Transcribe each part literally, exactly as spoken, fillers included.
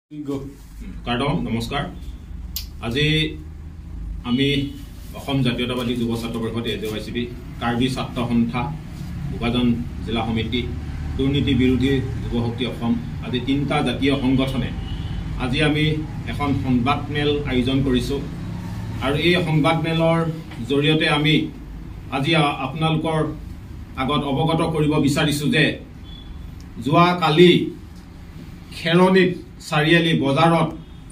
কাৰ্ডম নমস্কাৰ আজি আমি অসম জাতীয়তাবাদী যুৱ ছাত্ৰ পৰিষদ A J Y C B Karbi ছাত্ৰ সন্থা বোকাজান জিলা সমিতি দুৰ্নীতি বিৰোধী যুৱ শক্তি অসম আজি তিনিটা জাতীয় সংগঠনে আজি আমি এখন সংবাদমেল আয়োজন কৰিছোঁ আৰু এই সংবাদমেলৰ জৰিয়তে আমি আজি আপোনালোকৰ আগত অৱগত কৰিব বিচাৰিছোঁ যে যোৱা কালি খেৰনিত চাৰিআলি বজাৰত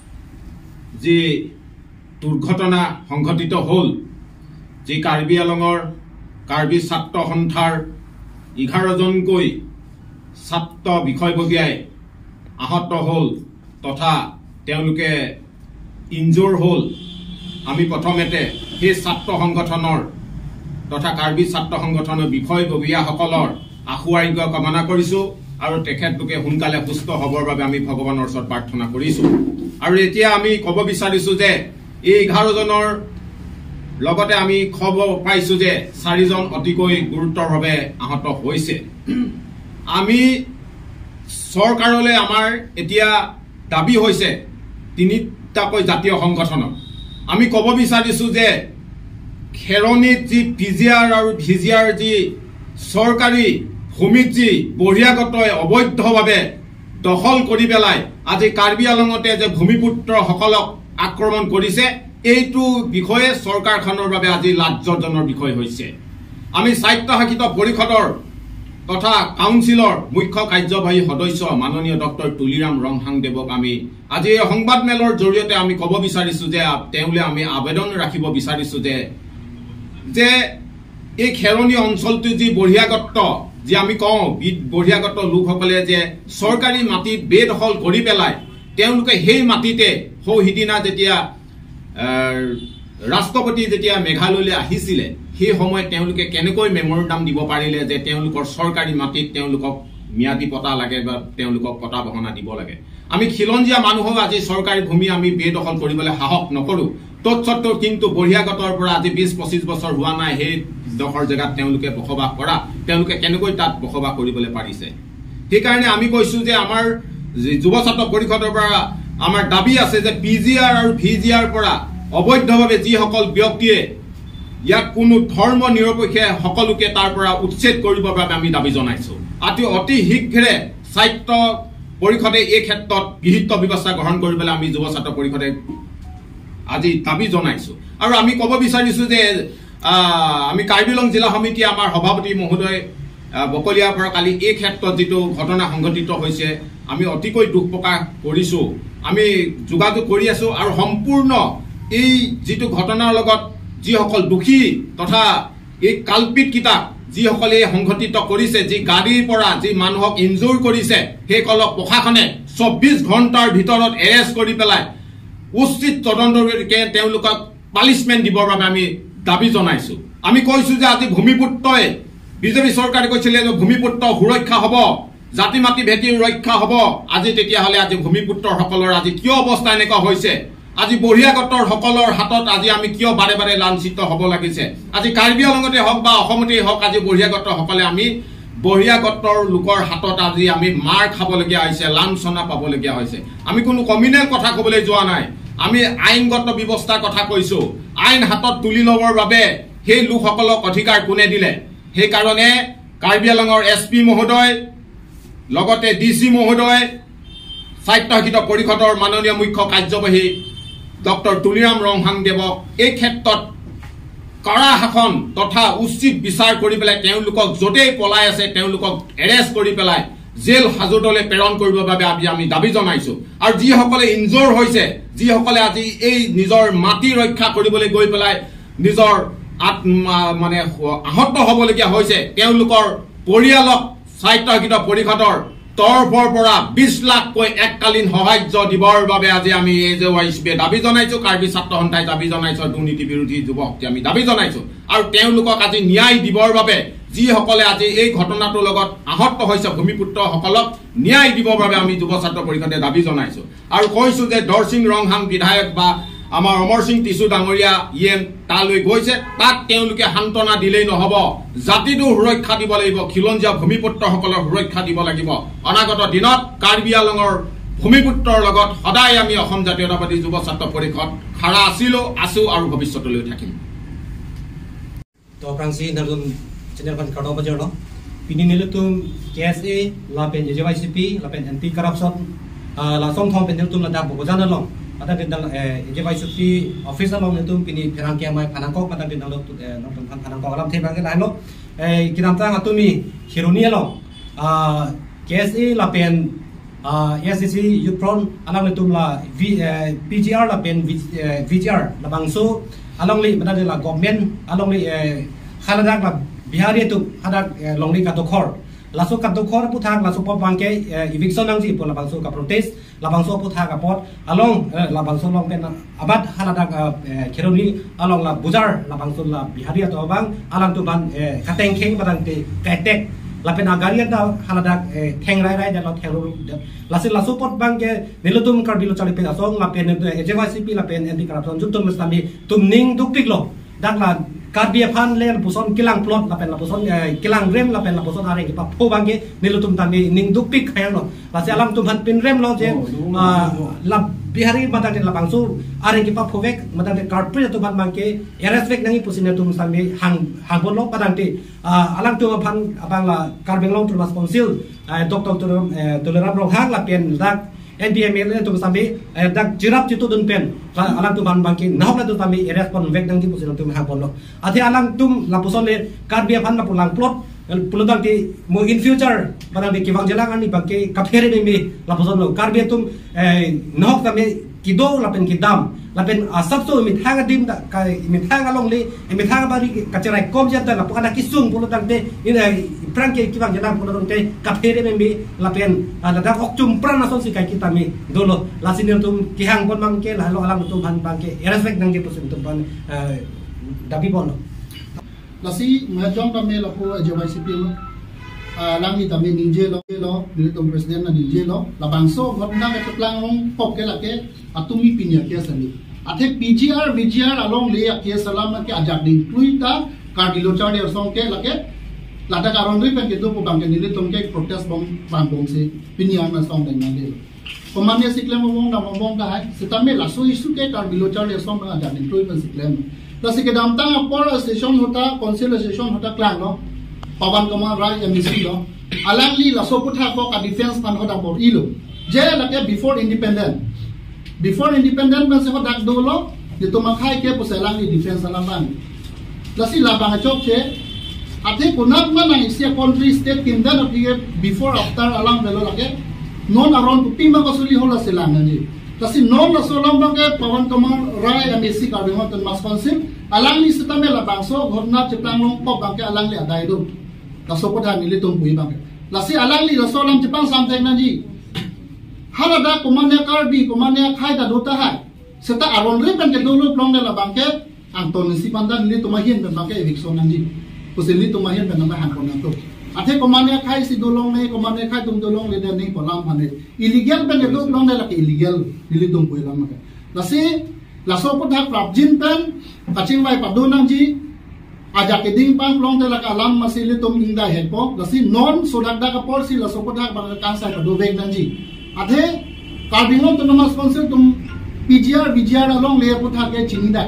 যি দুৰ্ঘটনা সংঘটিত হ'ল যি কাৰ্বি আলঙৰ কাৰ্বি ছাত্ৰ সন্থাৰ এঘাৰজনকৈ ছাত্ৰ বিষয়ববীয়াই আহত হ'ল তথা তেওঁলোকে ইনজুৰ হ'ল আমি প্ৰথমতে সেই ছাত্ৰ সংগঠনৰ তথা কাৰ্বি ছাত্ৰ সংগঠনৰ বিষয়ববীয়াসকলৰ আশু আৰোগ্য কামনা কৰিছোঁ আৰু তেখেতলোকে সোনকালে সুস্থ হ'বৰ বাবে আমি ভগৱানৰ ওচৰত প্ৰাৰ্থনা কৰিছোঁ আৰু এতিয়া আমি ক'ব বিচাৰিছোঁ যে এই এঘাৰজনৰ লগতে আমি খবৰ পাইছোঁ যে চাৰিজন অতিকৈ গুৰুতৰভাৱে আহত হৈছে আমি চৰকাৰলৈ আমাৰ এতিয়া দাবী হৈছে তিনিটাকৈ জাতীয় সংগঠনৰ আমি ক'ব বিচাৰিছোঁ যে খেৰনিত যি পি জি আৰ আৰু ভি জি আৰ যি চৰকাৰী ভূমিত যি বহিৰাগতই অবৈধভাৱে দখল কৰি পেলাই আজি কাৰ্বি আলঙতে যে ভূমিপুত্ৰসকলক আক্ৰমণ কৰিছে এইটো বিষয়ে চৰকাৰখনৰ বাবে আজি লাজ্জনকৰ বিষয় হৈছে আমি স্বায়ত্তশাসিত পৰিষদৰ তথা কাউন্সিলৰ মুখ্য কাৰ্যবাহী সদস্য মাননীয় ডক্টৰ তুলিৰাম ৰংহাংদেৱক আমি আজি এই সংবাদমেলৰ জৰিয়তে আমি ক'ব বিচাৰিছোঁ যে তেওঁলৈ আমি আবেদন ৰাখিব বিচাৰিছোঁ যে যে এই খেৰনি অঞ্চলটো যি বহিৰাগত যে আমি কওঁ বহিৰাগত লোকসকলে যে চৰকাৰী মাটিত বেদখল কৰি পেলাই তেওঁলোকে সেই মাটিতে সৌ সিদিনা যেতিয়া ৰাষ্ট্ৰপতি যেতিয়া মেঘালয়লৈ আহিছিলে সেই সময়ত তেওঁলোকে কেনেকৈ মেমৰেণ্ডাম দিব পাৰিলে যে তেওঁলোকৰ চৰকাৰী মাটিত তেওঁলোকক ম্যাদী পতা লাগে বা তেওঁলোকক পতা বহনা দিব লাগে আমি খিলঞ্জীয়া মানুহক আজি চৰকাৰী ভূমি আমি বেদখল কৰিবলৈ সাহস নকৰোঁ তৎসত্ত্বেও কিন্তু বহিৰাগতৰ পৰা আজি বিশ পঁচিছ বছৰ হোৱা নাই সেই ডখৰ জেগাত তেওঁলোকে বসবাস কৰা তেওঁলোকে কেনেকৈ তাত বসবাস কৰিবলৈ পাৰিছে সেইকাৰণে আমি কৈছোঁ যে আমাৰ যুৱ ছাত্ৰ পৰিষদৰ পৰা আমাৰ দাবী আছে যে পি জি আৰ আৰু ভি জি আৰ পৰা অবৈধভাৱে যিসকল ব্যক্তিয়ে ইয়াক কোনো ধৰ্ম নিৰপেক্ষে সকলোকে তাৰ পৰা উচ্ছেদ কৰিবৰ বাবে আমি দাবী জনাইছোঁ অতি অতি শীঘ্ৰে স্বায়ত্ত পৰিষদে এই ক্ষেত্ৰত বিহিত ব্যৱস্থা গ্ৰহণ কৰিবলৈ আমি যুৱ ছাত্ৰ পৰিষদে আজি দাবী জনাইছোঁ আৰু আমি ক'ব বিচাৰিছোঁ যে আমি কাৰ্বি আংলং জিলা সমিতি আমাৰ সভাপতি মহোদয় বকলিয়াৰ পৰা কালি এই ক্ষেত্ৰত যিটো ঘটনা সংঘটিত হৈছে আমি অতিকৈ দুখ প্ৰকাশ কৰিছোঁ আমি যোগাযোগ কৰি আছোঁ আৰু সম্পূৰ্ণ এই যিটো ঘটনাৰ লগত যিসকল দোষী তথা এই কালপিত কিতাপ যিসকলে সংঘটিত কৰিছে যি গাড়ীৰ পৰা যি মানুহক ইনজুৰ কৰিছে সেইসকলক প্ৰশাসনে চৌব্বিছ ঘণ্টাৰ ভিতৰত এৰেষ্ট কৰি পেলাই উচিত তদন্তকে তেওঁলোকক পানিছমেণ্ট দিবৰ বাবে আমি দাবী জনাইছোঁ আমি কৈছোঁ যে আজি ভূমিপুত্ৰই বিজেপি চৰকাৰে কৈছিলে যে ভূমিপুত্ৰ সুৰক্ষা হ'ব জাতি মাটি ভেটি ৰক্ষা হ'ব আজি তেতিয়াহ'লে আজি ভূমিপুত্ৰসকলৰ আজি কিয় অৱস্থা এনেকুৱা হৈছে আজি বহিৰাগতৰ সকলৰ হাতত আজি আমি কিয় বাৰে বাৰে লাঞ্ছিত হ'ব লাগিছে আজি কাৰ্বি আলঙতে হওক বা অসমতেই হওক আজি বহিৰাগতসকলে আমি বহিৰাগতৰ লোকৰ হাতত আজি আমি মাৰ খাবলগীয়া হৈছে লাঞ্ছনা পাবলগীয়া হৈছে আমি কোনো কমিউনেল কথা ক'বলৈ যোৱা নাই আমি আইনগত ব্যৱস্থাৰ কথা কৈছোঁ আইন হাতত তুলি ল'বৰ বাবে সেই লোকসকলক অধিকাৰ কোনে দিলে সেইকাৰণে কাৰ্বি আলঙৰ এছ পি মহোদয় লগতে ডি চি মহোদয় স্বায়ত্তশাসিত পৰিষদৰ মাননীয় মুখ্য কাৰ্যবাহী ডক্টৰ তুলিৰাম ৰংহাংদেৱক এই ক্ষেত্ৰত কাৰা শাসন তথা উচিত বিচাৰ কৰি পেলাই তেওঁলোকক য'তেই পলাই আছে তেওঁলোকক এৰেষ্ট কৰি পেলাই জেল হাজতলৈ প্ৰেৰণ কৰিবৰ বাবে আজি আমি দাবী জনাইছোঁ আৰু যিসকলে ইনজুৰ হৈছে যিসকলে আজি এই নিজৰ মাটি ৰক্ষা কৰিবলৈ গৈ পেলাই নিজৰ মানে আহত হ'বলগীয়া হৈছে তেওঁলোকৰ পৰিয়ালক স্বায়ত্তশাসিত পৰিষদৰ তৰফৰ পৰা বিশ লাখকৈ এককালীন সাহায্য দিবৰ বাবে আজি আমি এ জে ৱাই চি বিয়ে দাবী জনাইছোঁ কাৰ্বি ছাত্ৰ সন্থাই দাবী জনাইছোঁ দুৰ্নীতি বিৰোধী যুৱ শক্তি আমি দাবী জনাইছোঁ আৰু তেওঁলোকক আজি ন্যায় দিবৰ বাবে যিসকলে আজি এই ঘটনাটোৰ লগত আহত হৈছে ভূমিপুত্ৰসকলক ন্যায় দিবৰ বাবে আমি যুৱ ছাত্ৰ পৰিষদে দাবী জনাইছোঁ আৰু কৈছোঁ যে দৰসিং ৰংহাং বিধায়ক বা আমাৰ অমৰ সিং টিছু ডাঙৰীয়া ইএম তালৈ গৈছে তাক তেওঁলোকে সান্তনা দিলেই নহব জাতিটো সুৰক্ষা দিব লাগিব খিলঞ্জীয়া ভূমিপুত্ৰসকলৰ সুৰক্ষা দিব লাগিব অনাগত দিনত কাৰ্বি আলঙৰ ভূমিপুত্ৰৰ লগত সদায় আমি অসম জাতীয়তাবাদী যুৱ ছাত্ৰ পৰিষদ খাৰা আছিলো আছো আৰু ভৱিষ্যতলৈ থাকিম to prangsi nalum channel kan kado bajaro pini nilutum K S A lapen J Y C P lapen anti corruption la som thong pen nilutum la da bojana long ada dendal J Y C P office long nilutum pini pherang ke mai phanangkok pada dendal nonton phanangkok alam thebang ke lain lo kinam tang atumi hiruni long K S A lapen S C C Youth Front alam nilutum la P G R lapen V G R la bangso along li mana la government along li khaladak la bihari tu hadak long li katokor laso katokor puthak laso pot bangke eviction nangji pola bangso ka protest la bangso puthak ka pot along la bangso long pen abad haladak kheroni along la bujar la bangso la bihari to bang alang tu ban kateng kheng badang te kaitek la pen agarian da haladak theng rai rai da lo thero lasil laso pot bangke nilutum kardilo chali pe asong la pen J Y C P la pen anti corruption jutum mustami tum ning duktik lo dak la karbia phan len puson kilang plot la pen la puson kilang rem la pen la puson are ki pa pho bangke nilutum tami ning duktik khayang lo la se alam tum han pin rem lo je la bihari matang la bangsu are ki pa phovek matang de karpri tu ban bangke eresvek nangi pusine tum sami hang hang bon lo padang te alang tu phan abang la karbeng long tu responsible doktor tu toleram rong hang la pen dak N P M L tu sampai dak jirap itu dun pen alang tu ban bangki nah la tu sampai respon vek nang ki pusin tu ha bollo ati alang tum la puson le karbia phan la pulang plot puludang ti mo in future barang di kiwang jalang ani bangki kaphere ni mi la puson lo karbia tum nah sampai kido la pen kidam la pen asap so mi thang dim da kai mi thang along le mi thang bari kacerai kom jata la pukana kisung puludang te ina pran ke kiwang jalang puludang te kaphere ni mi la pen la dak oktum pran ason si kai kita mi dolo la sinir tum kihang pon mangke la lo alam tum ban bangke respect nang ke pusin tum ban dabi bono lasi ngajong kami la po J Y C P mo lang ni kami ninje lo lo nilitum presiden na ninje lo la bangso gotna ke tlang long pop ke la ke atumi pinya ke sani athe P G R V G R along le ke salam ke ajak ding tuita kardilo chade song ke la ke lada karon ri pen ke do po bang ke nilitum ke protest bom bang bom se pinya na song deng na de komanya siklem mong na mong ka hai sitame la so isu ke kardilo chade song na ajak ding tui pen siklem la se ke dam tang apor session hota council session hota klang no Pawan Kumar Rai M C lo alang li la soputha ko ka defense pan hoda bor ilo je la ke before independent before independent man se hodak do lo ni to makhai ke puselang ni defense alang ban la si la bang chok che ate kunat man ang isia country state kinda na pie before after alang velo la ke non aron tu pima ko suli hola selang ni la si non la solong bang ke Pawan Kumar Rai M C ka bang ton mas council alang ni setame la bang so ghorna chepang long pop bang ke alang li adai do la sopotha nilitum bui bang la si alang li la solam chepang samteng na ji halada komanya karbi komanya khai da dota hai seta aron re kan ke dolo plong la bang ke anton si pandan nilitum mahin ben bang ke eviction na ji pusili tum mahin ben na han kon to athe komanya khai si dolong ne komanya khai tum dolong le de nei polam phane illegal ben ke do plong la ke illegal nilitum bui lam ka la si la sopotha prabjin pen kaching vai padunang ji ajak keding pang plong de la ka alam masili tum ingda hepo la si non sodak da ka por si la sopotha bang ka sa ka do vek nang ji athe karbingon to namas sponsor tum P G R V G R along le putha ke chinida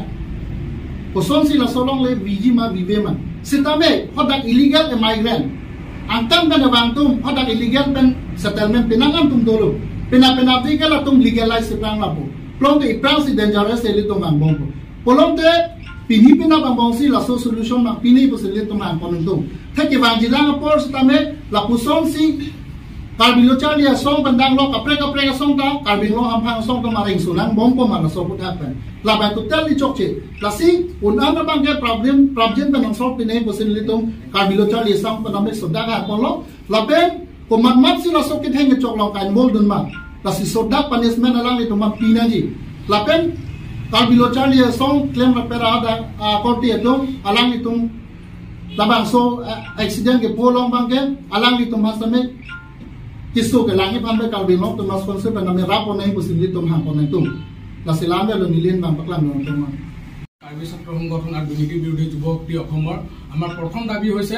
poson si la solong le viji ma vive man sitame hodak illegal migrant angtam ben bang tum hodak illegal ben settlement pinangan tum dolo pina pina ka la tum legalize pang la po plong de ipang si dangerous le tum bang bong polong de pini pina bang bong si la so solution ma pini po le tum bang pon tum thake bang jilang por sitame la puson si karbilo chalia song bandang lo kapre kapre ka song ta karbilo hampang song to maring sulang bom ko mala so put happen la ba to tell li chokche la si unan na bang ke problem problem ben solve pine po sin litum karbilo chalia song pa namme soda ka polo la ben ko mat mat si la so ke theng chok lo kan mol dun ma la si soda punishment alang li to ma pina ji la ben karbilo chalia song claim ra pera da korti eto alang li tum labang so accident ke polong bang ke alang li tum hasame kisto ke langi pambe kalbing nok to mas sponsor pa na me rapo na imposible tum hang kon tum la silanda lo nilin bang paklam no tum Karbi ছাত্ৰ সংগঠন আৰু দুৰ্নীতি বিৰোধী যুৱ শক্তি অসমৰ আমাৰ প্ৰথম দাবী হৈছে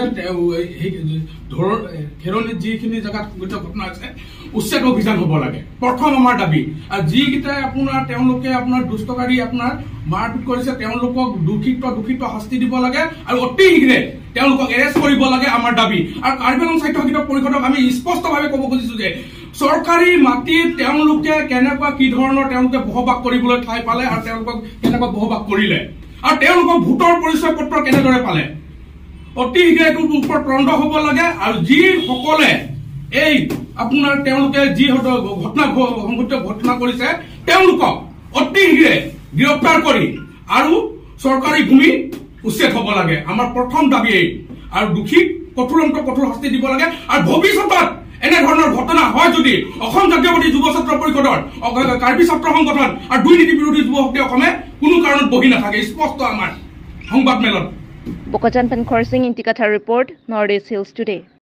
খেৰনিত যিখিনি জেগাত সংঘটিত ঘটনা আছে উচ্ছেদ অভিযান হ'ব লাগে প্ৰথম আমাৰ দাবী আৰু যিকেইটাই আপোনাৰ তেওঁলোকে আপোনাৰ দুষ্টকাৰী আপোনাৰ মাৰপিট কৰিছে তেওঁলোকক দূষিত দূষিত শাস্তি দিব লাগে আৰু অতি শীঘ্ৰে তেওঁলোকক এৰেষ্ট কৰিব লাগে আমাৰ দাবী আৰু কাৰ্বি আংলং স্বাস্থ্য শিক্ষক পৰিষদক আমি স্পষ্টভাৱে ক'ব খুজিছো যে চৰকাৰী মাটিত তেওঁলোকে কেনেকুৱা কি ধৰণৰ তেওঁলোকে বসবাস কৰিবলৈ ঠাই পালে আৰু তেওঁলোকক কেনেকুৱা বসবাস কৰিলে আৰু তেওঁলোকক ভোটৰ পৰিচয় পত্ৰ কেনেদৰে পালে অতি শীঘ্ৰে এইটোৰ ওপৰত তদন্ত হ'ব লাগে আৰু যিসকলে এই আপোনাৰ তেওঁলোকে যি ঘটনা সংঘটিত ঘটনা কৰিছে তেওঁলোকক অতি শীঘ্ৰে গ্ৰেপ্তাৰ কৰি আৰু চৰকাৰী ভূমি উচ্ছেদ হ'ব লাগে আমাৰ প্ৰথম দাবী এই আৰু দোষীক কঠোৰন্ত কঠোৰ শাস্তি দিব লাগে আৰু ভৱিষ্যতত এনেধৰণৰ ঘটনা হয় যদি অসম জাতীয়বাদী যুৱ ছাত্ৰ পৰিষদৰ কাৰ্বি ছাত্ৰ সংগঠন আৰু দুৰ্নীতি বিৰোধী যুৱ শক্তি অসমে কোনো কাৰণত বহি নাথাকে স্পষ্ট আমাৰ সংবাদ মেলত Bokajan Pankor Singh Intikatha report Northeast Hills Today.